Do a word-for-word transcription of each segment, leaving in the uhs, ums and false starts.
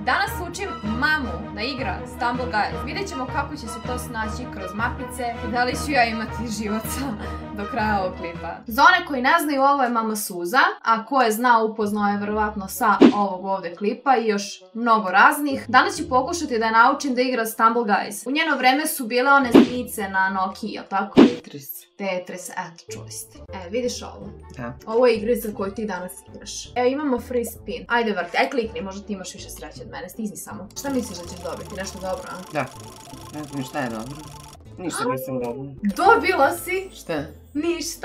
Danas učim mamu da igra Stumble Guys. Vidjet ćemo kako će se to snaći kroz mapice i da li ću ja imati života do kraja ovog klipa. Za one koji ne znaju, ovo je mama Suza, a ko je zna upoznao je verovatno sa ovog ovdje klipa i još mnogo raznih. Danas ću pokušati da je naučim da igra Stumble Guys. U njeno vreme su bile one zmice na Nokiji, jel tako? Tetris. Tetris, eto, čuli ste. E, vidiš ovo? Da. Ovo je igrica koju ti danas igraš. Evo, imamo free spin. Ajde vrti, aj klikni, možda ti imaš više sreće od mene, stisni samo. Šta misliš da ćeš dobiti? Nešto dobro, a? Da. Ne znam šta je dobro. Ništa nisam dobila. Dobila si? Šta? Ništa.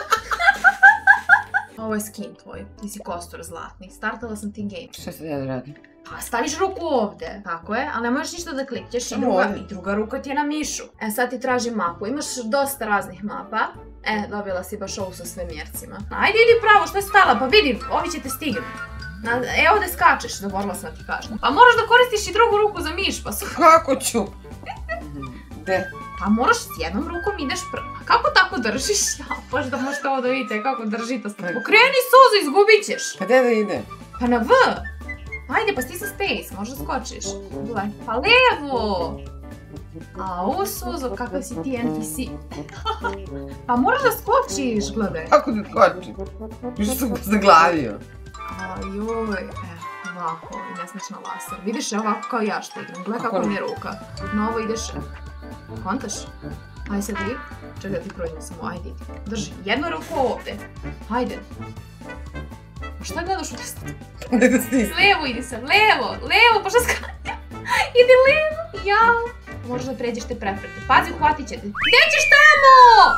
Ovo je skin tvoj, ti si kostur zlatni. Startala sam ti game. Šta se ja da radim? Pa staviš ruku ovdje, tako je, ali ne možeš ništa da klikćeš i druga, i druga ruka ti je na mišu. E sad ti tražim mapu, imaš dosta raznih mapa. E, dobila si baš ovu sa svemircima. Ajde idi pravo, šta je stala, pa vidi, ovi će te stignuti. E, ovdje skačeš, zaborila sam da ti kažem. Pa moraš da koristiš i drugu ruku za miš, pa su... Kako ću? Gde? Pa moraš s jednom rukom ideš prvo. Kako tako držiš? Ja, baš da možete ovo da vidite kako drži to. Pokreni Suzu, izgubit ćeš. Pa gde da ide? Pa na V. Ajde, pa stisni space, možda skočiš. Pa levo! A ovo Suzo, kakav si ti N P C. Pa moraš da skočiš, gledaj. Kako da skočim? Više sam ga zaglavio. Ajoj, e, ovako, ne smiješ na laser. Vidiš, ovako kao ja što igram, gledaj kako mi je ruka. Na ovo ideš, kontaš? Ajde sad vi, čekaj da ti prođem samo, ajde idi. Drži, jednu ruku ovdje. Ajde. Pa šta gledaš u testu? Ne da stisnem. Levo idi sad, levo, levo, pa šta skanja? Idi levo, jao. Možeš da pređeš te prepreke. Pazi, uhvatit će te. Gdje ćeš tamo?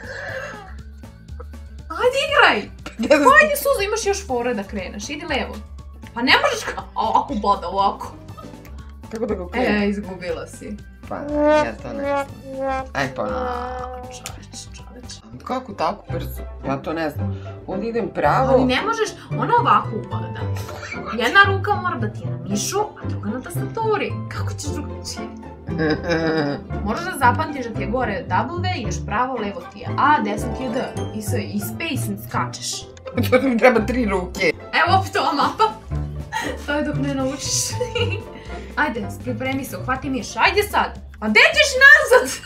Ajde igraj. Ajde Suzo, imaš još fore da kreneš, idi levo. Pa ne možeš kao, ovako boda, ovako. Kako da ga krenem? E, izgubila si. Pa, ja to ne znam. Aj ponovno. Čoveč, čoveč. Kako tako brzo? Ja to ne znam. Ovdje idem pravo. Ali ne možeš, ona ovako upada. Jedna ruka mora da ti je na mišu, a druga na tastaturi. Kako ćeš drugačije? Moraš da zapamtiš da ti je gore W, ideš pravo, levo ti je A, desno ti je D. I, s, i space skačeš. To mi treba tri ruke. Evo opet ova mapa. To je dok ne naučiš. Ajde, pripremi se, uhvati miš. Ajde sad. Pa gdje ćeš nazad?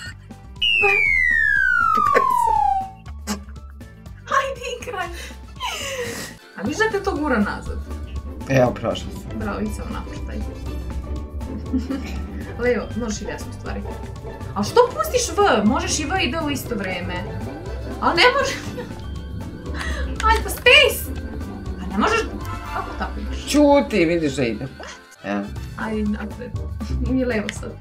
Ajde igraj. A viš da te to gura nazad? Evo, prošla sam. Bravo, idi samo napuštaj. Levo, možeš i desno stvari. A što pustiš V? Možeš i V i D u isto vreme. Ali ne možeš... Ajde, pa space! A ne možeš... Kako tako ideš? Čuti, vidiš da ide. Evo. Ajde, napred. I levo sad.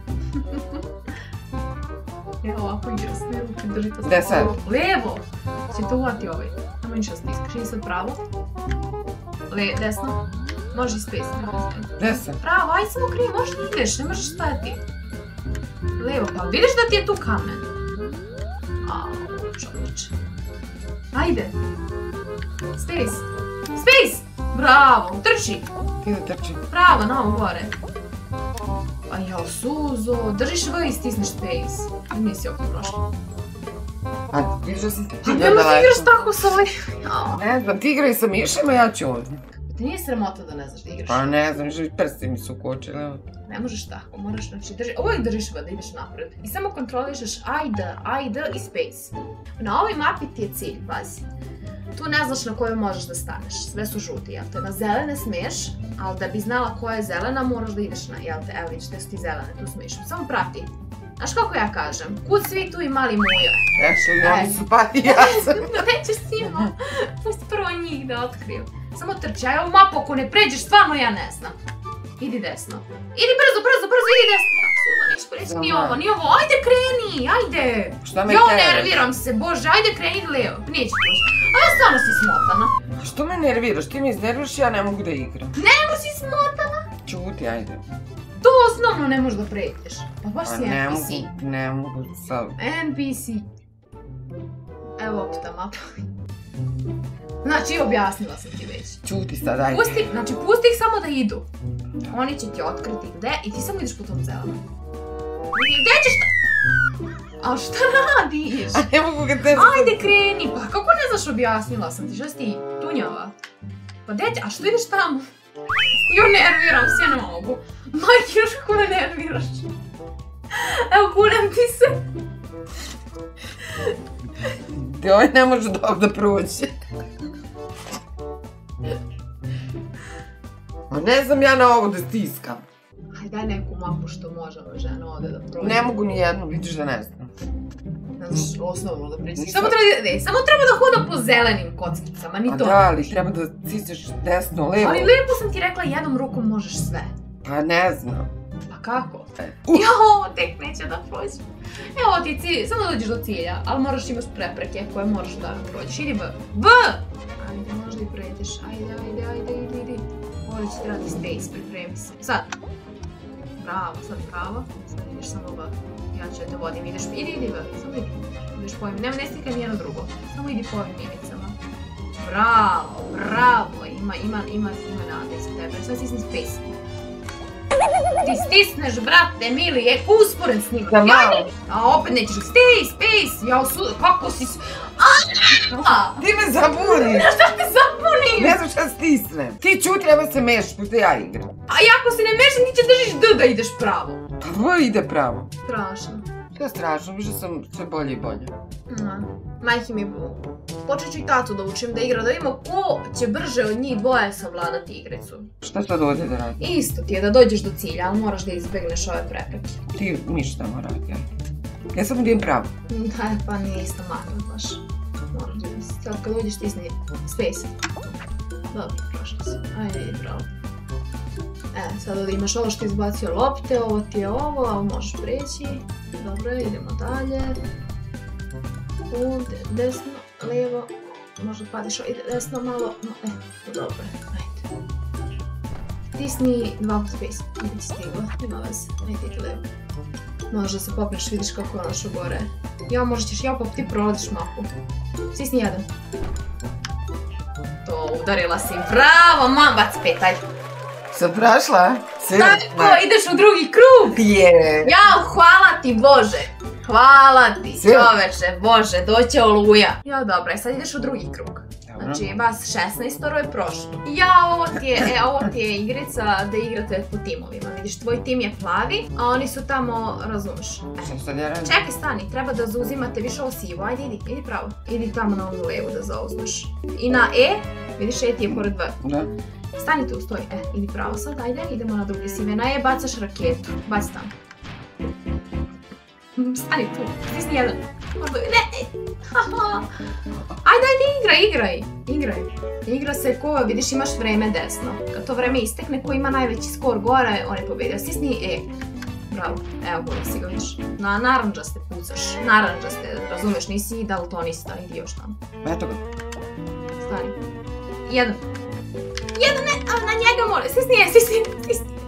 Evo ovako igra s levo, kad drži to. Gde sad? Levo! Će te uvati ovaj. Samo ništa stiskaš. Idi sad pravo. Le, desno. Može i space, ne znam. Gde sad? Pravo, ajde samo krivi, možeš da ideš, ne možeš stajati. Levo, pa vidiš da ti je tu kamen? Au, čovječe. Ajde. Space. Space! Bravo, trči. Ti da trči. Pravo, na ovo gore. A jao, Suzo, držiš V i stisneš space. Nisi opet prošla. A vidiš da sam ti A nema da igraš tako sa ovaj... Ne znam, ti igraj sa mišima, ja ću ovdje. Ti nije sramota da ne znaš da igraš. Pa ne znam, že prsti mi su ukočili. Ne možeš tako, moraš, znači, drži, uvijek držiš V da ideš napred. I samo kontrolišeš A i D, A i D i space. Na ovoj mapi ti je cilj, pazi. Tu ne znaš na kojoj možeš da staneš, sve su žuti, jel te? Na zelene smiješ, ali da bi znala koja je zelena moraš da ideš na, jel te? Evo vidiš, te su ti zelene, tu smiješ. Samo prati. Znaš kako ja kažem? Kud svi tu i mali mujo. Ešte, i oni su pa i ja sam. Nećeš s njima. Pusti prvo njih da otkriju. Samo trči, aj ovu mapu ako ne pređeš, stvarno ja ne znam. Idi desno. Idi brzo, brzo, brzo, idi desno. Ja, Suzo, neću preći ni ovo, ni ovo. Ajde kreni, ajde. Šta me Jo, teraš? nerviram se, bože, ajde kreni levo. Neću proći. A ja stvarno si smotana. Što me nerviraš? Ti me iznerviraš, ja ne mogu da igram. Nemo si smotana. Čuti, ajde. To osnovno ne možeš da pređeš. Pa baš si ne N P C. mogu, ne mogu sad. N P C. Evo opet ta mapa. Znači, objasnila sam ti već. Čuti sad, ajde. Pusti, znači, pusti ih samo da idu. Oni će ti otkriti gde i ti samo ideš po tom zelenom. Gde ćeš ta... A šta radiš? A ne mogu ga te... Ajde kreni, pa kako ne znaš objasnila sam ti, šta si ti tunjava? Pa gde će, a što ideš tamo? Jo, nerviram se, ja ne mogu. Majke, još kako me nerviraš. Evo, kunem ti se. Ti ovaj ne može dobro proći. A ne znam ja na ovo da stiskam. Aj, daj neku mapu što može ova žena ovdje da prođe. Ne mogu ni jednu, vidiš da ne znam. Ne znaš, osnovno da pritisneš. Samo treba, ne, samo treba da hoda po zelenim kockicama, ni to. A da, ali treba da stisneš desno, levo. Ali lepo sam ti rekla, jednom rukom možeš sve. Pa ne znam. Pa kako? Uh. Jo, tek neće da prođe. Evo ti je cilj, samo da dođeš do cilja, ali moraš imaš prepreke koje moraš da prođeš. Idi B. B! Ajde, možda i pređeš. Ajde, ajde, ajde, ide, ide. Ovdje će trebati space, pripremi se. Sad. Bravo, sad bravo. Sad ideš samo B. Ja ću da te vodim, ideš, idi, idi B. Samo idi. Ideš po ovim, nema ne stikaj nijedno drugo. Samo idi po ovim minicama. Bravo, bravo. Ima, ima, ima, ima nade iza tebe. Sad stisni space. Ti stisneš, brate, mili, je usporen s njim. Da malo. A opet nećeš, stay, space, ja su, kako si s... Aaaa! Ti me zabuniš. Šta te zabunim? Ne znam šta stisnem. Ti ću treba se mešaš, pošto ja igram. A ako se ne mešam, ti će držiš D da ideš pravo. Pa ovo ide pravo. Strašno. To je strašno, više sam sve bolje i bolje. Majke mi, počet ću i tatu da učim da igra, da vidimo ko će brže od njih dvoje savladati igricu. Šta sad ovdje da radi? Isto ti je da dođeš do cilja, ali moraš da izbegneš ove prepreke. Ti ništa mora radi, ja. Ja sam udijem pravo. Da, pa nije isto maknut baš. Moraš da ideš. Sad kad uđeš stisni space. Dobro, prošli si. Ajde, idi pravo. E, sad ovdje imaš ovo što je izbacio lopte, ovo ti je ovo, a ovo možeš preći. Dobro, idemo dalje. Ovdje, desno, lijevo, možda padiš ovdje desno malo, e, dobro, ajde. Stisni dva put space, nije ti stiglo, nema veze, ajde idi lijevo. Možeš da se popneš, vidiš kako je ono što gore. Ja, možda ćeš ja pop, ti proladiš mapu. Stisni jedan. To, udarila si, bravo, mam, bac pet, ajde. Sad prašla? Tako, ideš u drugi krug! Je! Jao, hvala ti Bože! Hvala ti, čoveče, Bože, doće oluja. Ja, dobro, sad ideš u drugi krug. Znači, vas šesnaestoro je prošlo. Ja, ovo ti je, e, ovo ti je igrica da igrate po timovima. Vidiš, tvoj tim je plavi, a oni su tamo, razumeš. Šta sad ja radim? Čekaj, stani, treba da zauzimate više ovo sivo. Ajde, idi, idi pravo. Idi tamo na ovu levu da zauzmeš. I na E, vidiš, E ti je pored V. Da. Stani tu, stoj, e, idi pravo sad, ajde, idemo na drugi sive. Na E bacaš raketu, baci tamo. Stani tu, stisni jedan. Ne, haha. Ajde, ajde, igraj, igraj, igraj. Igra se ko, vidiš, imaš vreme desno. Kad to vreme istekne, ko ima najveći skor gore, on je pobedio. Stisni E. Bravo, evo gore si ga vidiš. Na naranđaste pucaš, naranđaste, razumeš, nisi daltonista, idi još tamo. Eto ga. Stani. Jedan. Jedan, ne, a na njega mora, stisni E, stisni, stisni.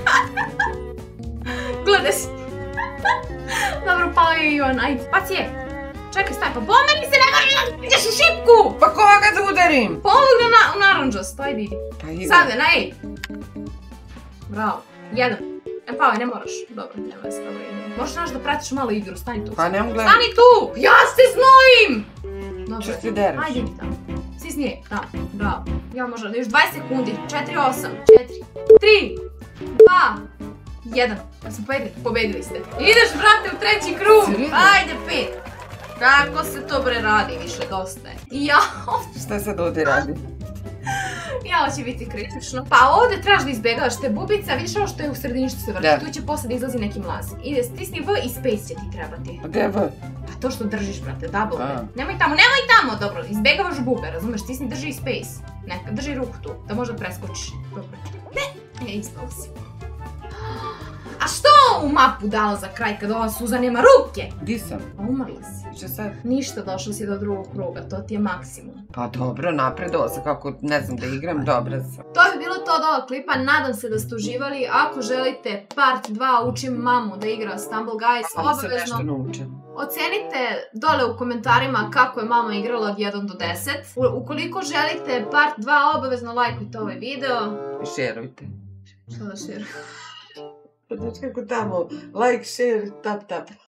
Gledaj si. Dobro, pao je Ivan, ajde, baci je. Čekaj, staj, pa pomeri se, ne možeš, ideš u šipku! Pa koga da udarim? Pa ovog na, u naranđast, ajde idi. Pa ide. Sada, na ej. Bravo, jedan. E, pao je, ne moraš. Dobro, nema veze, dobro, idemo. Možeš naš da pratiš malo igru, stani tu. Pa nemam gledati. Stani tu! Ja se znojim! Što se deraš? Ajde idi tamo. Stisni je, tamo, bravo. Ja možda, još dvadeset sekundi, četiri, osam, četiri, tri, dva, jedan. Ja sam pobedili, pobedili ste. Ideš, brate, u treći krug. Ajde, pet. Kako se to bre radi, više dosta je. Jao. Šta sad ovdje radi? Jao, će biti kritično. Pa ovdje trebaš da izbjegavaš te bubice, a vidiš ovo što je u sredini što se vrti. Tu će posle da izlazi neki mlaz. Ide, stisni V i space će ti trebati. A gdje je V? Pa to što držiš, brate, double V. Nemoj tamo, nemoj tamo, dobro, izbjegavaš bube, razumeš, stisni, drži i space. Neka, drži ruku tu, da možda preskočiš. Dobro. Ne, e, ispao si. A što u mapu dala za kraj kad ova suza nema ruke? Di sam? Umrla si. Što sad? Ništa, došla si do drugog kruga, to ti je maksimum. Pa dobro, napredovao sam kako ne znam da igram, dobra sam. To bi bilo to od ovog klipa, nadam se da ste uživali. Ako želite part dva učim mamu da igra Stumble Guys, obavezno ocenite dole u komentarima kako je mama igrala od jedan do deset. Ukoliko želite part dva, obavezno lajkujte ovaj video. I šerujte. Što da šerujte? Pa znači kako tamo, like, share, tap, tap.